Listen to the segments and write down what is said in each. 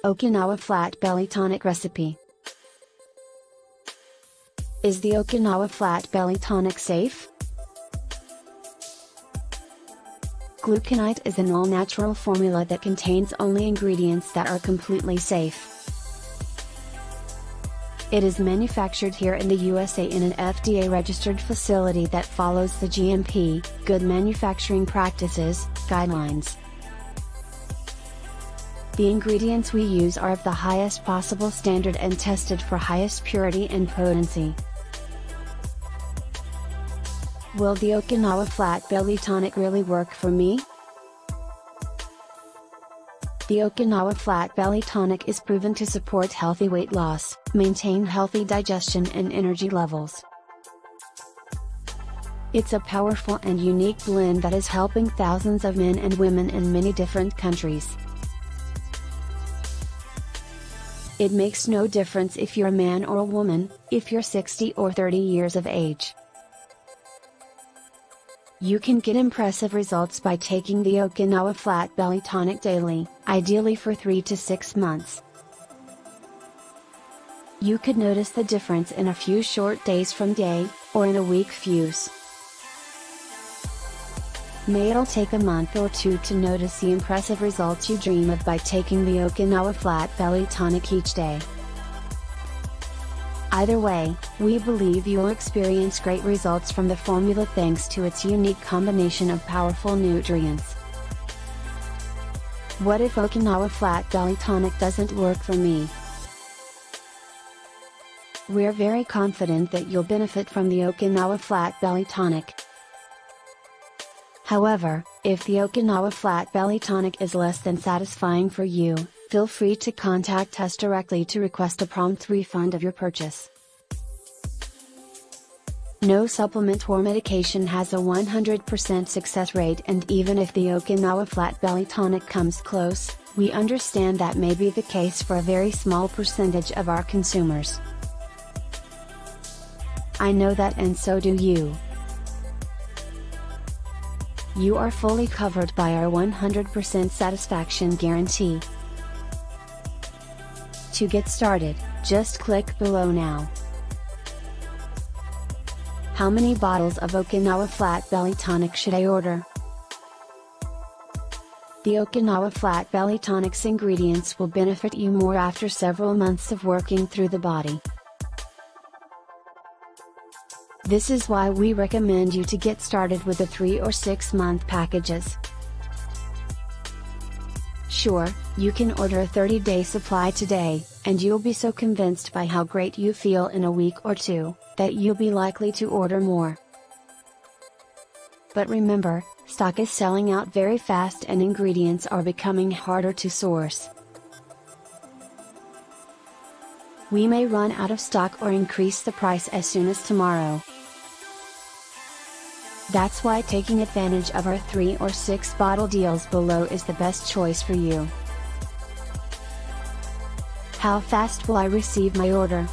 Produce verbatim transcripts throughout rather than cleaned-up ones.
Okinawa Flat Belly Tonic Recipe. Is the Okinawa Flat Belly Tonic safe? Gluconite is an all-natural formula that contains only ingredients that are completely safe. It is manufactured here in the U S A in an F D A-registered facility that follows the G M P, Good Manufacturing Practices, guidelines. The ingredients we use are of the highest possible standard and tested for highest purity and potency. Will the Okinawa Flat Belly Tonic really work for me? The Okinawa Flat Belly Tonic is proven to support healthy weight loss, maintain healthy digestion and energy levels. It's a powerful and unique blend that is helping thousands of men and women in many different countries. It makes no difference if you're a man or a woman, if you're sixty or thirty years of age. You can get impressive results by taking the Okinawa Flat Belly Tonic daily, ideally for three to six months. You could notice the difference in a few short days from day, or in a week's use. May it'll take a month or two to notice the impressive results you dream of by taking the Okinawa Flat Belly Tonic each day. Either way, we believe you'll experience great results from the formula thanks to its unique combination of powerful nutrients. What if Okinawa Flat Belly Tonic doesn't work for me? We're very confident that you'll benefit from the Okinawa Flat Belly Tonic. However, if the Okinawa Flat Belly Tonic is less than satisfying for you, feel free to contact us directly to request a prompt refund of your purchase. No supplement or medication has a one hundred percent success rate, and even if the Okinawa Flat Belly Tonic comes close, we understand that may be the case for a very small percentage of our consumers. I know that, and so do you. You are fully covered by our one hundred percent satisfaction guarantee. To get started, just click below now. How many bottles of Okinawa Flat Belly Tonic should I order? The Okinawa Flat Belly Tonic's ingredients will benefit you more after several months of working through the body. This is why we recommend you to get started with the three or six month packages. Sure, you can order a thirty day supply today, and you'll be so convinced by how great you feel in a week or two, that you'll be likely to order more. But remember, stock is selling out very fast and ingredients are becoming harder to source. We may run out of stock or increase the price as soon as tomorrow. That's why taking advantage of our three or six bottle deals below is the best choice for you. How fast will I receive my order?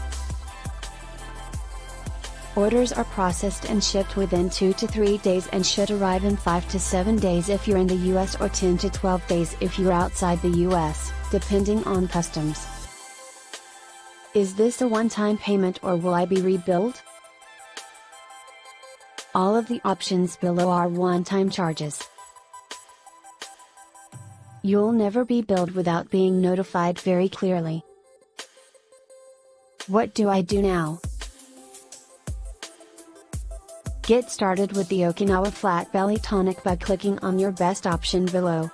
Orders are processed and shipped within two to three days and should arrive in five to seven days if you're in the U S or ten to twelve days if you're outside the U S, depending on customs. Is this a one-time payment or will I be rebilled? All of the options below are one-time charges. You'll never be billed without being notified very clearly. What do I do now? Get started with the Okinawa Flat Belly Tonic by clicking on your best option below.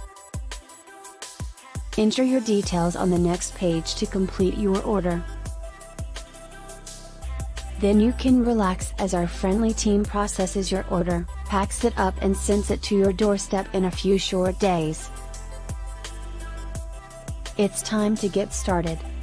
Enter your details on the next page to complete your order. Then you can relax as our friendly team processes your order, packs it up and sends it to your doorstep in a few short days. It's time to get started.